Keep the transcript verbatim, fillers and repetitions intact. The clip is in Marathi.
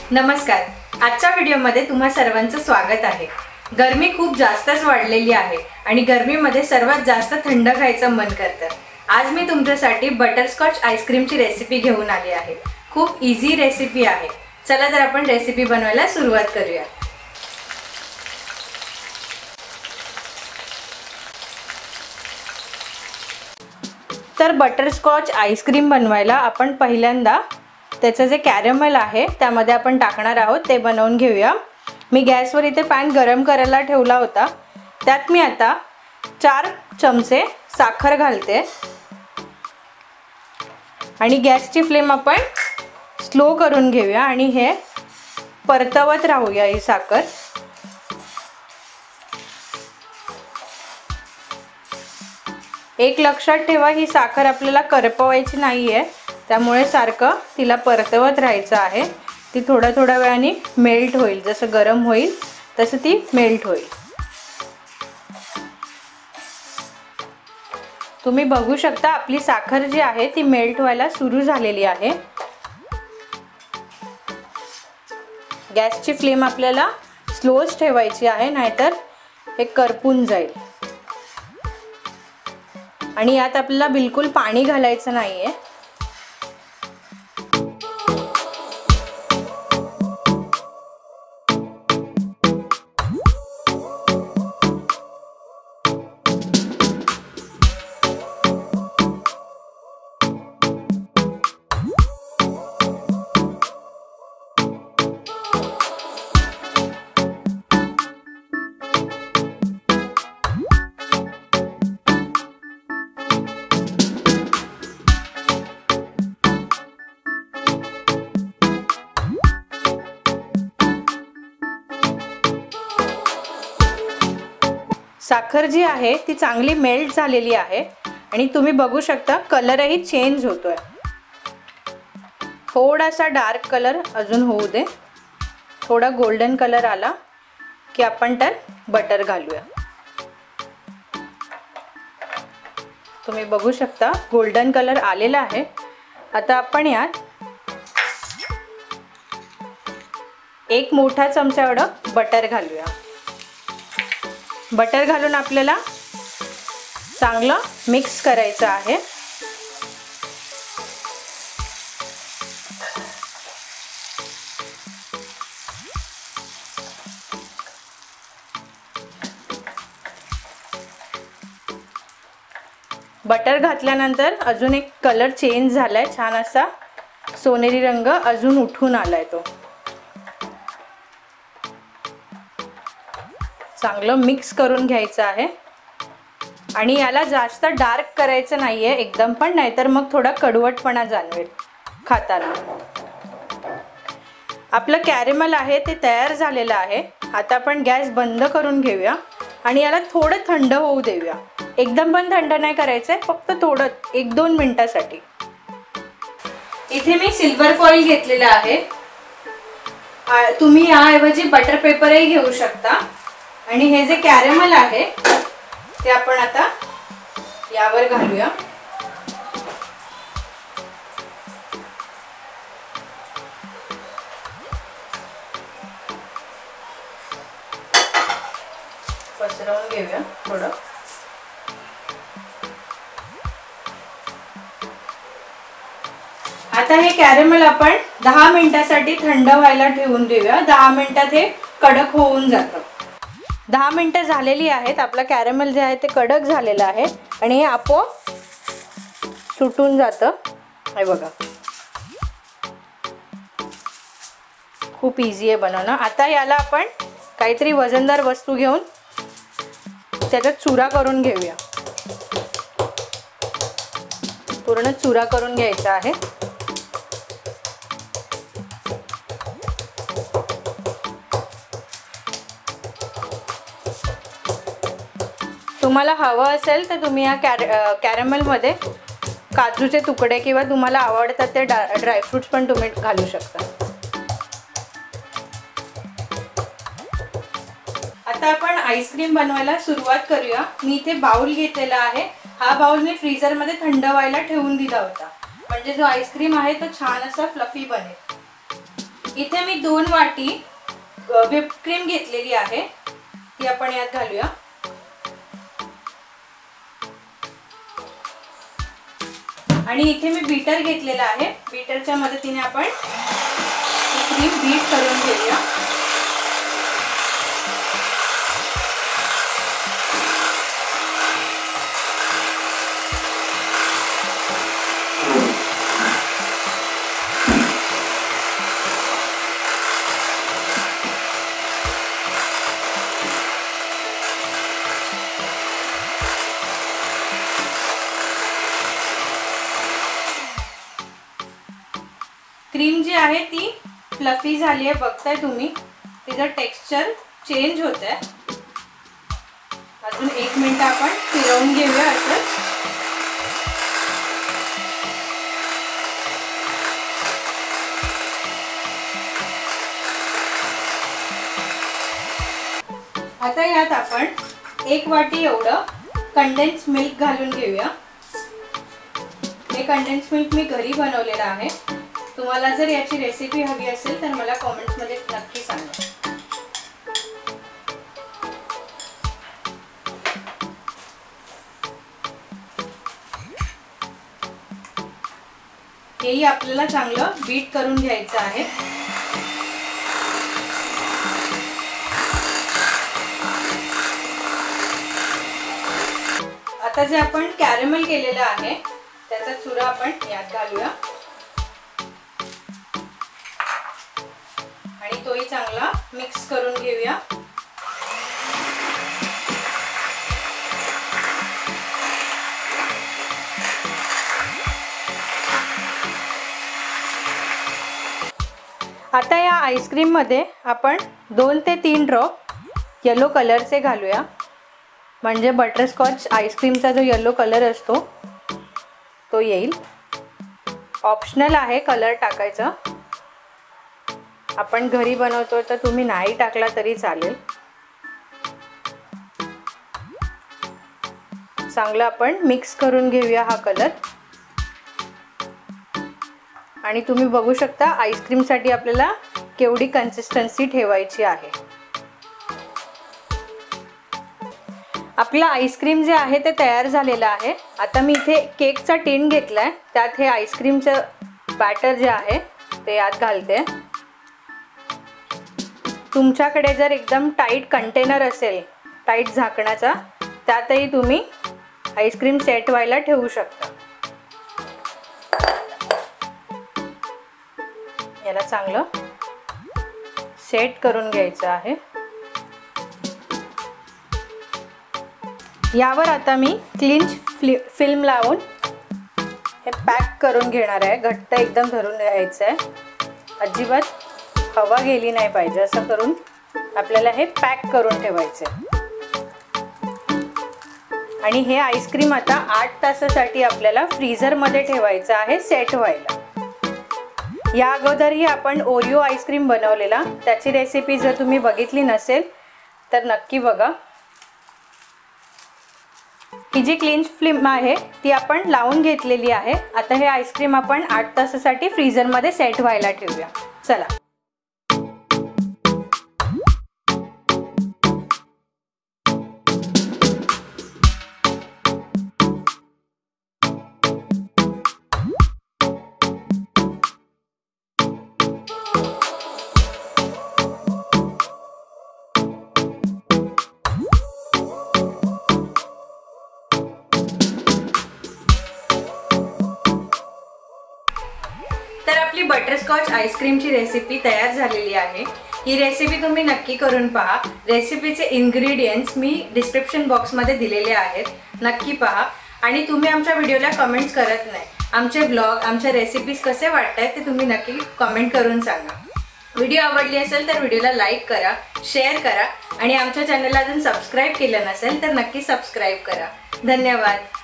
नमस्कार. आजच्या व्हिडिओमध्ये तुम्हा सर्वांचं स्वागत आहे. गरमी खूप जास्तच वाढलेली आहे आणि गरमीमध्ये सर्वात जास्त थंड खायचं मन करतं. आज मी तुमच्यासाठी बटरस्कॉच आईस्क्रीमची रेसिपी घेऊन आली आहे. खूप इझी रेसिपी आहे. चला तर आपण रेसिपी बनवायला सुरुवात करूया. तर बटरस्कॉच आईस्क्रीम बनवायला आपण पहिल्यांदा त्याचं जे कॅरमेल आहे त्यामध्ये आपण टाकणार आहोत ते बनवून घेऊया. मी गॅसवर इथे पॅन गरम करायला ठेवला होता. त्यात मी आता चार चमचे साखर घालते आणि गॅसची फ्लेम आपण स्लो करून घेऊया आणि हे परतवत राहूया ही साखर. एक लक्षात ठेवा, ही साखर आपल्याला करपवायची नाहीये, त्यामुळे सारखं तिला परतवत राहायचं आहे. ती थोड्या थोड्या वेळाने मेल्ट होईल. जसं गरम होईल तसं ती मेल्ट होईल. तुम्ही बघू शकता आपली साखर जी आहे ती मेल्ट व्हायला सुरू झालेली आहे. गॅसची फ्लेम आपल्याला स्लोच ठेवायची आहे, नाहीतर हे करपून जाईल. आणि यात आपल्याला बिलकुल पाणी घालायचं नाहीये. साखर जी आहे ती चांगली मेल्ट झालेली आहे आणि तुम्ही बघू शकता कलरही चेंज होतोय. थोडासा डार्क कलर अजून होऊ दे. थोडा गोल्डन कलर आला की आपण त्यात बटर घालूया. तुम्ही बघू शकता गोल्डन कलर आलेला आहे. आता आपण यात एक मोठा चमचा एवढं बटर घालूया. बटर घालून आपल्याला चांगलं मिक्स करायचं आहे. बटर घातल्यानंतर अजून एक कलर चेंज झालाय. छान असा सोनेरी रंग अजून उठून आलाय. तो चांगलं मिक्स करून घ्यायचं आहे आणि याला जास्त डार्क करायचं नाहीये एकदम पण, नाहीतर मग थोडा कडवटपणा जाणवेल खाताना. आपलं कॅरेमल आहे ते तयार झालेलं आहे. आता आपण गॅस बंद करून घेऊया आणि याला थोडं थंड होऊ देऊया. एकदम पण थंड नाही करायचंय, फक्त थोडं एक दोन मिनिटासाठी. इथे मी सिल्वर फॉइल घेतलेला आहे. तुम्ही याऐवजी बटर पेपरही घेऊ शकता. आणि हे जे कॅरेमल आहे ते आपण आता यावर घालूया. पसरवून घेऊया थोडं. आता हे कॅरेमल आपण दहा मिनिटासाठी थंड व्हायला ठेवून देऊया. दहा मिनिटात हे कडक होऊन जातं. दहा मिनिटं झालेली आहेत. आपला कॅरेमल जे आहे ते कडक झालेलं आहे आणि हे आपोआप सुटून जातं. हे बघा, खूप इझी आहे बनवणं. आता याला आपण काहीतरी वजनदार वस्तू घेऊन त्याच्यात चुरा करून घेऊया. पूर्ण चुरा करून घ्यायचा आहे. तुम्हाला हवं असेल तर तुम्ही या कॅर कॅरेमलमध्ये काजूचे तुकडे किंवा तुम्हाला आवडतात ते ड्रायफ्रूट्स पण तुम्ही घालू शकता. आता आपण आईस्क्रीम बनवायला सुरुवात करूया. मी इथे बाउल घेतलेला आहे. हा बाउल मी फ्रीजर मध्ये थंड व्हायला ठेवून दिला होता, म्हणजे जो आईस्क्रीम आहे तो छान असा फ्लफी बनेल. इथे मी दोन वाटी व्हिप क्रीम घेतलेली आहे, ती आपण यात घालूया. आणि इथे मी बीटर घेतलेला आहे, बीटरच्या मदतीने आपण क्रीम बीट करून घेऊया. क्रीम जी आहे ती फ्लफी झाली आहे, बघताय तुम्ही. तिचं टेक्स्चर चेंज होत आहे. अजून एक मिनिट आपण फिरवून घेऊया असं. आता यात आपण एक वाटी एवढं कंडेन्स मिल्क घालून घेऊया. हे कंडेन्स मिल्क मी घरी बनवलेलं आहे. तुम्हाला जर याची रेसिपी हवी असेल तर मला कमेंट्स मध्ये नक्की सांगा. हेही आपल्याला चांगलं बीट करून घ्यायचं आहे. आता जे आपण कॅरेमल केलेलं आहे त्याचा चुरा आपण यात घालूया आणि तोही चांगला मिक्स करून घेऊया. आता या आईस्क्रीम मध्ये आपण दोन ते तीन ड्रॉप येलो कलरचे घालूया, म्हणजे बटरस्कॉच आईस्क्रीमचा जो येलो कलर असतो तो येईल. ऑप्शनल आहे कलर टाकायचा. आपण घरी बनवतो तर तुम्ही नाही टाकला तरी चालेल. चांगलं आपण मिक्स करून घेऊया हा कलर. आणि तुम्ही बघू शकता आईस्क्रीमसाठी आपल्याला केवढी कन्सिस्टन्सी ठेवायची आहे. आपला आईस्क्रीम जे आहे ते तयार झालेलं आहे. आता मी इथे केकचा टिन घेतलाय, त्यात हे आईस्क्रीमचं बॅटर जे आहे ते यात घालते. तुमच्याकडे जर एकदम टाईट कंटेनर असेल, टाईट झाकणाचा, त्यातही तुम्ही आईस्क्रीम सेट व्हायला ठेवू शकता. याला चांगलं सेट करून घ्यायचं आहे. यावर आता मी क्लिंच फिल्म लावून हे पॅक करून घेणार आहे. घट्ट एकदम धरून घ्यायचं आहे, अजिबात हवा गेली नाही पाहिजे. असं करून आपल्याला हे पॅक करून ठेवायचं आहे. आणि हे आईस्क्रीम आता आठ तासासाठी आपल्याला फ्रीझरमध्ये ठेवायचं आहे सेट व्हायला. या अगोदरही आपण ओरिओ आईस्क्रीम बनवलेला, त्याची रेसिपी जर तुम्ही बघितली नसेल तर नक्की बघा. ही जी क्लिंच फिल्म आहे ती आपण लावून घेतलेली आहे. आता हे आईस्क्रीम आपण आठ तासासाठी फ्रीझरमध्ये सेट व्हायला ठेवूया. चला. तर आपली बटरस्कॉच आईस्क्रीमची रेसिपी तयार झालेली आहे. ही रेसिपी तुम्ही नक्की करून पहा. रेसिपीचे इन्ग्रेडियंट्स मी डिस्क्रिप्शन बॉक्समध्ये दिलेले आहेत, नक्की पहा. आणि तुम्ही आमच्या व्हिडिओला कमेंट्स करत नाही. आमचे ब्लॉग, आमच्या रेसिपीज कसे वाटतात ते तुम्ही नक्की कमेंट करून सांगा. व्हिडिओ आवडली असेल तर व्हिडिओला लाईक करा, शेअर करा आणि आमच्या चॅनलला अजून सबस्क्राईब केलं नसेल तर नक्की सबस्क्राईब करा. धन्यवाद.